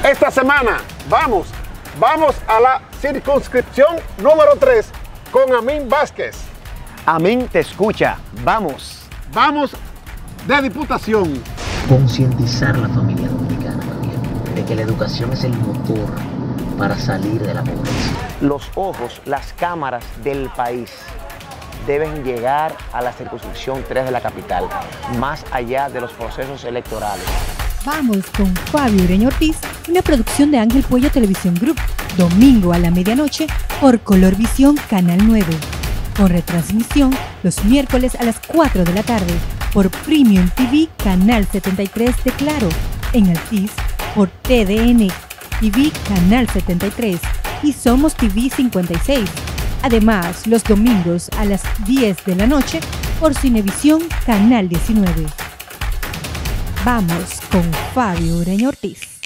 Esta semana vamos a la circunscripción número 3 con Amín Vázquez. Amín te escucha, vamos. Vamos de Diputación. Concientizar a la familia dominicana también de que la educación es el motor para salir de la pobreza. Los ojos, las cámaras del país deben llegar a la circunscripción 3 de la capital, más allá de los procesos electorales. Vamos con Fabio Ureña Ortiz, una producción de Ángel Puello Televisión Group, domingo a la medianoche por Colorvisión Canal 9. Con retransmisión los miércoles a las 4 de la tarde por Premium TV Canal 73 de Claro, en Altiz por TDN TV Canal 73 y Somos TV 56. Además, los domingos a las 10 de la noche por Cinevisión Canal 19. Vamos con Fabio Ureña Ortiz.